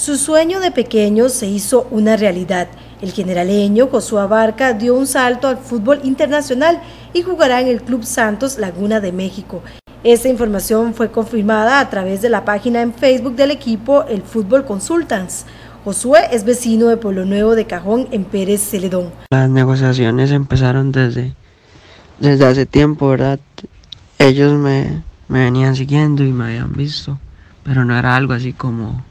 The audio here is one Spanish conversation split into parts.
Su sueño de pequeño se hizo una realidad. El generaleño Josué Abarca dio un salto al fútbol internacional y jugará en el Club Santos Laguna de México. Esta información fue confirmada a través de la página en Facebook del equipo El Fútbol Consultants. Josué es vecino de Pueblo Nuevo de Cajón en Pérez Celedón. Las negociaciones empezaron desde hace tiempo, ¿verdad? Ellos me venían siguiendo y me habían visto, pero no era algo así como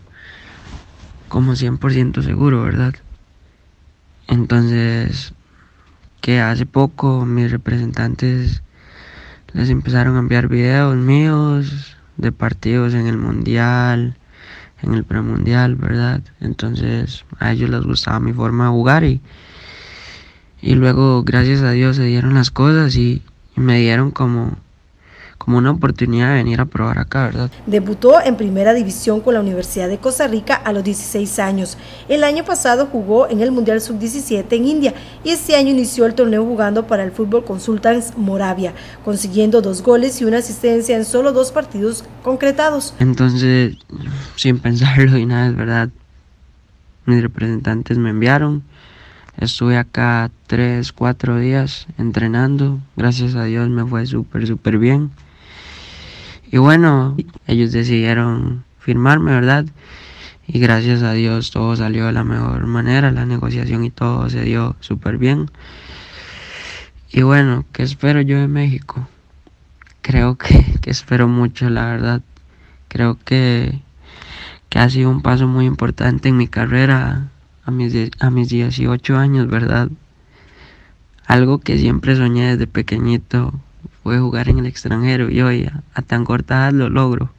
100% seguro, ¿verdad? Entonces, que hace poco mis representantes les empezaron a enviar videos míos de partidos en el mundial, en el premundial, ¿verdad? Entonces a ellos les gustaba mi forma de jugar y luego, gracias a Dios, se dieron las cosas y me dieron como una oportunidad de venir a probar acá, ¿verdad? Debutó en primera división con la Universidad de Costa Rica a los 16 años. El año pasado jugó en el Mundial Sub-17 en India y este año inició el torneo jugando para el Fútbol Consultants Moravia, consiguiendo 2 goles y una asistencia en solo 2 partidos concretados. Entonces, sin pensarlo y nada, es verdad, mis representantes me enviaron. Estuve acá 3-4 días entrenando, gracias a Dios me fue súper bien. Y bueno, ellos decidieron firmarme, ¿verdad? Y gracias a Dios todo salió de la mejor manera, la negociación y todo se dio súper bien. Y bueno, ¿qué espero yo de México? Creo que espero mucho, la verdad. Creo que ha sido un paso muy importante en mi carrera a mis 18 años, ¿verdad? Algo que siempre soñé desde pequeñito fue jugar en el extranjero y hoy a tan corta edad lo logro.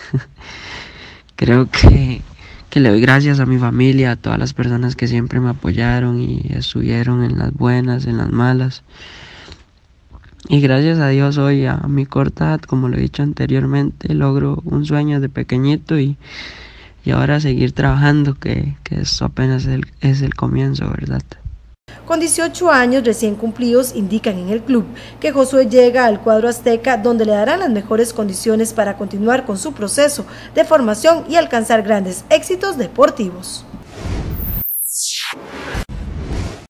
Creo que le doy gracias a mi familia, a todas las personas que siempre me apoyaron y estuvieron en las buenas, en las malas. Y gracias a Dios hoy a mi corta edad, como lo he dicho anteriormente, logro un sueño de pequeñito y ahora seguir trabajando, que esto apenas es el comienzo, ¿verdad? Con 18 años recién cumplidos, indican en el club que Josué llega al cuadro azteca, donde le darán las mejores condiciones para continuar con su proceso de formación y alcanzar grandes éxitos deportivos.